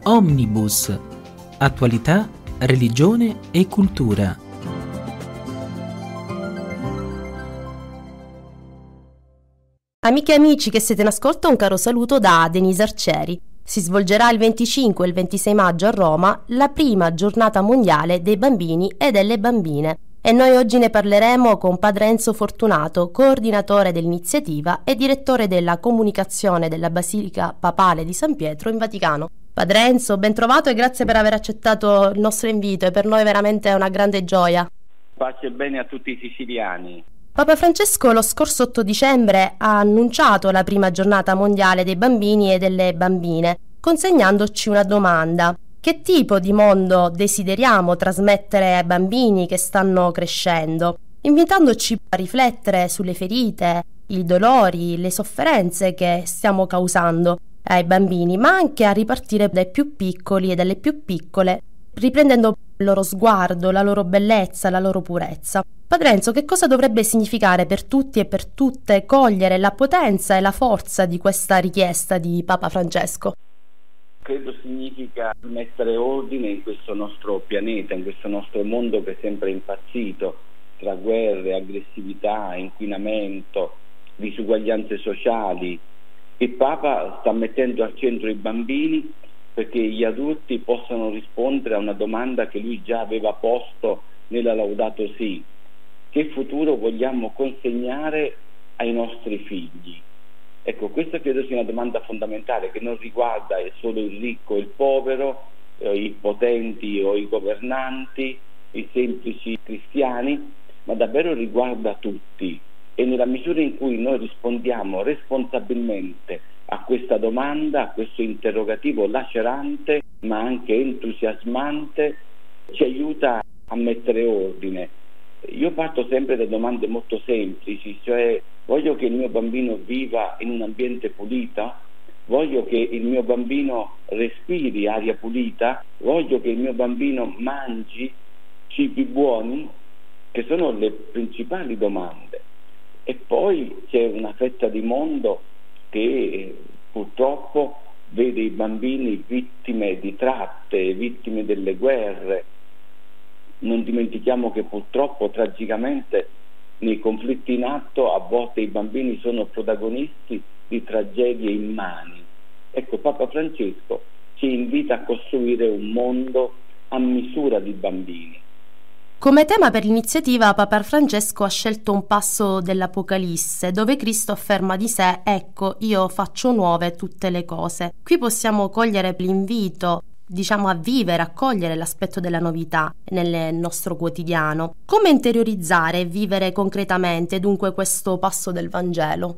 Omnibus. Attualità, religione e cultura. Amiche e amici che siete in ascolto, un caro saluto da Denise Arcieri. Si svolgerà il 25 e il 26 maggio a Roma la prima giornata mondiale dei bambini e delle bambine. E noi oggi ne parleremo con Padre Enzo Fortunato, coordinatore dell'iniziativa e direttore della comunicazione della Basilica Papale di San Pietro in Vaticano. Padre Enzo, ben trovato e grazie per aver accettato il nostro invito, e per noi veramente è una grande gioia. Pace e bene a tutti i siciliani. Papa Francesco lo scorso 8 dicembre ha annunciato la prima giornata mondiale dei bambini e delle bambine, consegnandoci una domanda. Che tipo di mondo desideriamo trasmettere ai bambini che stanno crescendo? Invitandoci a riflettere sulle ferite, i dolori, le sofferenze che stiamo causando ai bambini, ma anche a ripartire dai più piccoli e dalle più piccole, riprendendo il loro sguardo, la loro bellezza, la loro purezza. Padre Enzo, che cosa dovrebbe significare per tutti e per tutte cogliere la potenza e la forza di questa richiesta di Papa Francesco? Credo significa mettere ordine in questo nostro pianeta, in questo nostro mondo che è sempre impazzito tra guerre, aggressività, inquinamento, disuguaglianze sociali. Il Papa sta mettendo al centro i bambini perché gli adulti possano rispondere a una domanda che lui già aveva posto nella Laudato Si: che futuro vogliamo consegnare ai nostri figli? Ecco, questa credo sia una domanda fondamentale che non riguarda solo il ricco e il povero, i potenti o i governanti, i semplici cristiani, ma davvero riguarda tutti. E nella misura in cui noi rispondiamo responsabilmente a questa domanda, a questo interrogativo lacerante ma anche entusiasmante, ci aiuta a mettere ordine. Io parto sempre da domande molto semplici, cioè: voglio che il mio bambino viva in un ambiente pulito? Voglio che il mio bambino respiri aria pulita? Voglio che il mio bambino mangi cibi buoni? Che sono le principali domande. E poi c'è una fetta di mondo che purtroppo vede i bambini vittime di tratte, vittime delle guerre. Non dimentichiamo che purtroppo tragicamente nei conflitti in atto a volte i bambini sono protagonisti di tragedie immani. Ecco, Papa Francesco ci invita a costruire un mondo a misura di bambini. Come tema per l'iniziativa, Papa Francesco ha scelto un passo dell'Apocalisse, dove Cristo afferma di sé: ecco, io faccio nuove tutte le cose. Qui possiamo cogliere l'invito, a vivere, a cogliere l'aspetto della novità nel nostro quotidiano. Come interiorizzare e vivere concretamente dunque questo passo del Vangelo?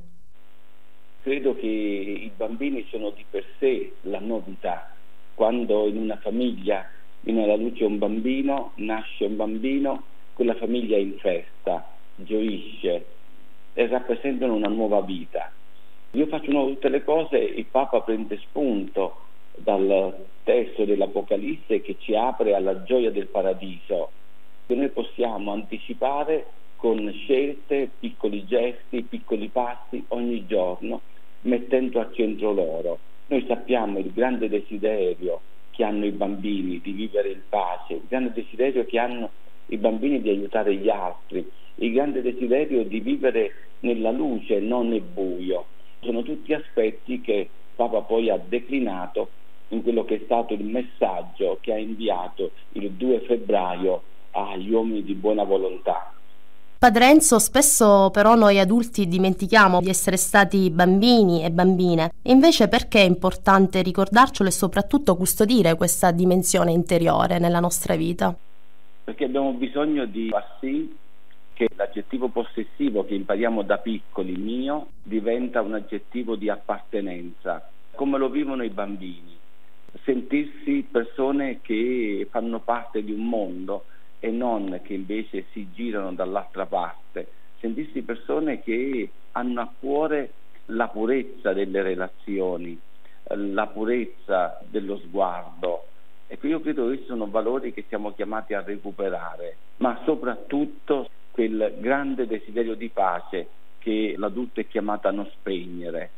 Credo che i bambini sono di per sé la novità. Quando in una famiglia viene alla luce un bambino, nasce un bambino, quella famiglia è in festa, gioisce e rappresentano una nuova vita. Io faccio nuove tutte le cose, il Papa prende spunto dal testo dell'Apocalisse che ci apre alla gioia del paradiso, che noi possiamo anticipare con scelte, piccoli gesti, piccoli passi ogni giorno, mettendo al centro loro. Noi sappiamo il grande desiderio che hanno i bambini di vivere in pace, il grande desiderio che hanno i bambini di aiutare gli altri, il grande desiderio di vivere nella luce, non nel buio. Sono tutti aspetti che Papa poi ha declinato in quello che è stato il messaggio che ha inviato il 2 febbraio agli uomini di buona volontà. Padre Enzo, spesso però noi adulti dimentichiamo di essere stati bambini e bambine. Invece perché è importante ricordarcelo e soprattutto custodire questa dimensione interiore nella nostra vita? Perché abbiamo bisogno di far sì che l'aggettivo possessivo che impariamo da piccoli, mio, diventa un aggettivo di appartenenza. Come lo vivono i bambini? Sentirsi persone che fanno parte di un mondo e non che invece si girano dall'altra parte, sentirsi persone che hanno a cuore la purezza delle relazioni, la purezza dello sguardo. Ecco, io credo che questi sono valori che siamo chiamati a recuperare, ma soprattutto quel grande desiderio di pace che l'adulto è chiamato a non spegnere.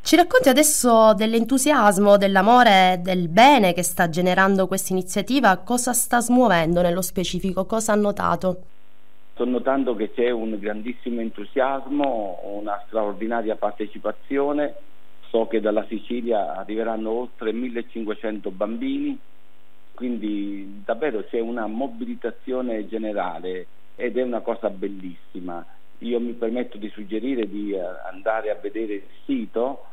Ci racconti adesso dell'entusiasmo, dell'amore, del bene che sta generando questa iniziativa? Cosa sta smuovendo nello specifico? Cosa ha notato? Sto notando che c'è un grandissimo entusiasmo, una straordinaria partecipazione. So che dalla Sicilia arriveranno oltre 1500 bambini, quindi davvero c'è una mobilitazione generale ed è una cosa bellissima. Io mi permetto di suggerire di andare a vedere il sito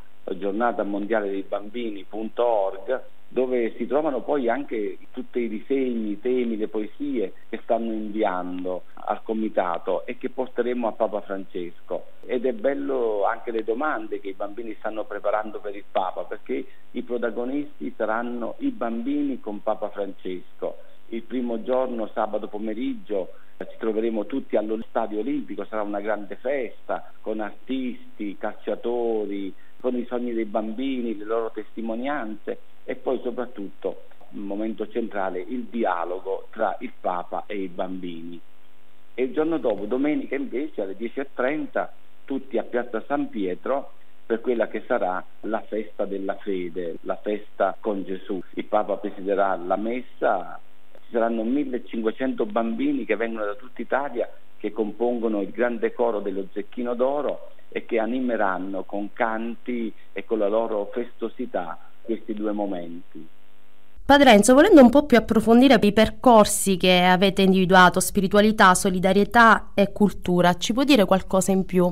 giornatamondialedei-bambini.org, dove si trovano poi anche tutti i disegni, i temi, le poesie che stanno inviando al comitato e che porteremo a Papa Francesco. Ed è bello anche le domande che i bambini stanno preparando per il Papa, perché i protagonisti saranno i bambini con Papa Francesco. Il primo giorno, sabato pomeriggio, ci troveremo tutti allo Stadio Olimpico, sarà una grande festa con artisti, calciatori, con i sogni dei bambini, le loro testimonianze e poi soprattutto, un momento centrale, il dialogo tra il Papa e i bambini. E il giorno dopo, domenica invece, alle 10:30, tutti a Piazza San Pietro per quella che sarà la festa della fede, la festa con Gesù. Il Papa presiderà la messa, ci saranno 1500 bambini che vengono da tutta Italia, che compongono il grande coro dello Zecchino d'Oro e che animeranno con canti e con la loro festosità questi due momenti. Padre Enzo, volendo un po' più approfondire i percorsi che avete individuato, spiritualità, solidarietà e cultura, ci può dire qualcosa in più?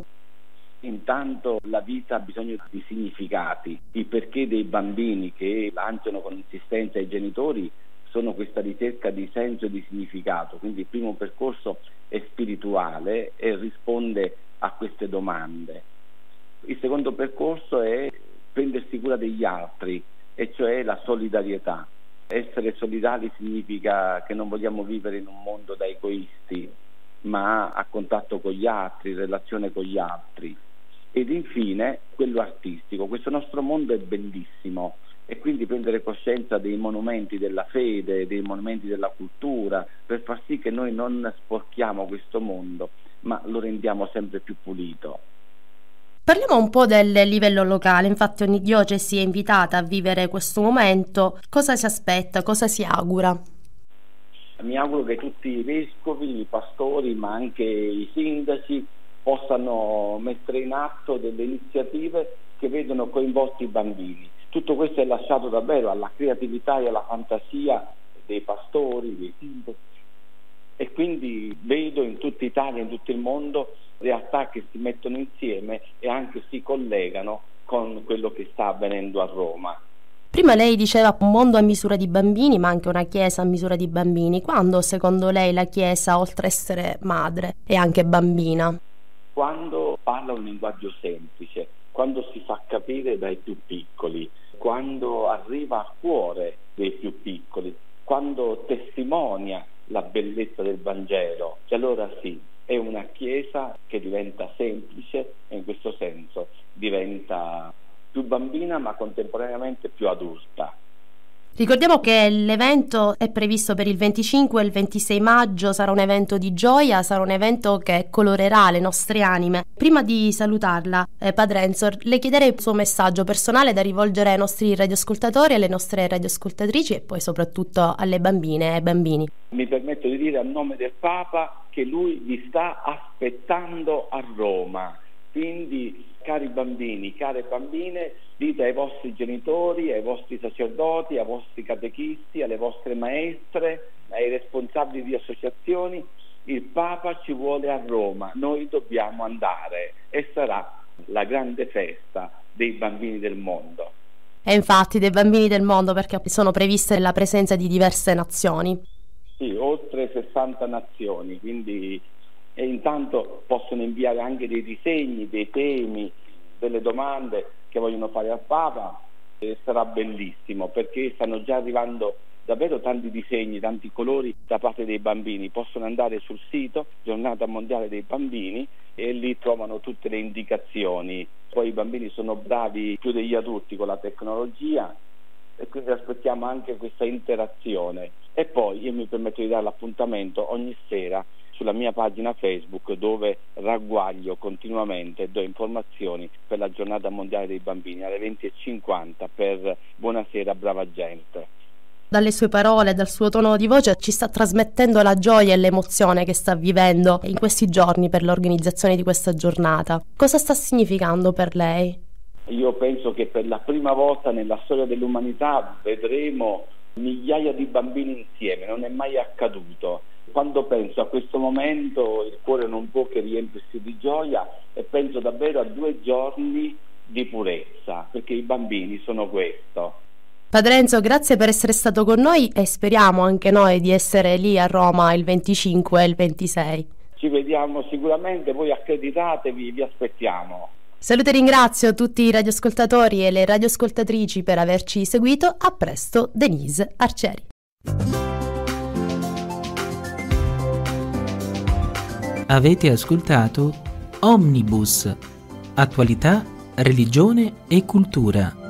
Intanto la vita ha bisogno di significati. I perché dei bambini che lanciano con insistenza ai genitori sono questa ricerca di senso e di significato, quindi il primo percorso è spirituale e risponde a queste domande. Il secondo percorso è prendersi cura degli altri, e cioè la solidarietà. Essere solidali significa che non vogliamo vivere in un mondo da egoisti, ma a contatto con gli altri, in relazione con gli altri. Ed infine quello artistico. Questo nostro mondo è bellissimo e quindi prendere coscienza dei monumenti della fede, dei monumenti della cultura, per far sì che noi non sporchiamo questo mondo, ma lo rendiamo sempre più pulito. Parliamo un po' del livello locale, infatti ogni diocesi è invitata a vivere questo momento. Cosa si aspetta, cosa si augura? Mi auguro che tutti i vescovi, i pastori, ma anche i sindaci possano mettere in atto delle iniziative che vedono coinvolti i bambini. Tutto questo è lasciato davvero alla creatività e alla fantasia dei pastori, dei sindaci. E quindi vedo in tutta Italia, in tutto il mondo, realtà che si mettono insieme e anche si collegano con quello che sta avvenendo a Roma. Prima lei diceva un mondo a misura di bambini, ma anche una chiesa a misura di bambini. Quando secondo lei la chiesa, oltre a essere madre, è anche bambina? Quando parla un linguaggio semplice, quando si fa capire dai più piccoli, quando arriva al cuore dei più piccoli, quando testimonia la bellezza del Vangelo, e allora sì, è una chiesa che diventa semplice e in questo senso diventa più bambina ma contemporaneamente più adulta. Ricordiamo che l'evento è previsto per il 25 e il 26 maggio, sarà un evento di gioia, sarà un evento che colorerà le nostre anime. Prima di salutarla, Padre Enzo, le chiederei il suo messaggio personale da rivolgere ai nostri radioascoltatori, alle nostre radioascoltatrici e poi soprattutto alle bambine e ai bambini. Mi permetto di dire a nome del Papa che lui vi sta aspettando a Roma, quindi cari bambini, care bambine, dite ai vostri genitori, ai vostri sacerdoti, ai vostri catechisti, alle vostre maestre, ai responsabili di associazioni, il Papa ci vuole a Roma, noi dobbiamo andare e sarà la grande festa dei bambini del mondo. E infatti dei bambini del mondo, perché sono previste la presenza di diverse nazioni. Sì, oltre 60 nazioni, quindi e intanto possono inviare anche dei disegni, dei temi, delle domande che vogliono fare al Papa e sarà bellissimo perché stanno già arrivando davvero tanti disegni, tanti colori da parte dei bambini. Possono andare sul sito Giornata Mondiale dei Bambini e lì trovano tutte le indicazioni. Poi i bambini sono bravi più degli adulti con la tecnologia e quindi aspettiamo anche questa interazione. E poi io mi permetto di dare l'appuntamento ogni sera sulla mia pagina Facebook, dove ragguaglio continuamente e do informazioni per la giornata mondiale dei bambini alle 20:50 per Buonasera brava gente. Dalle sue parole, dal suo tono di voce ci sta trasmettendo la gioia e l'emozione che sta vivendo in questi giorni per l'organizzazione di questa giornata. Cosa sta significando per lei? Io penso che per la prima volta nella storia dell'umanità vedremo migliaia di bambini insieme, non è mai accaduto. Quando penso a questo momento il cuore non può che riempirsi di gioia e penso davvero a 2 giorni di purezza, perché i bambini sono questo. Padre Enzo, grazie per essere stato con noi e speriamo anche noi di essere lì a Roma il 25 e il 26. Ci vediamo sicuramente, voi accreditatevi, vi aspettiamo. Saluto e ringrazio tutti i radioascoltatori e le radioascoltatrici per averci seguito. A presto, Denise Arcieri. Avete ascoltato Omnibus, attualità, religione e cultura.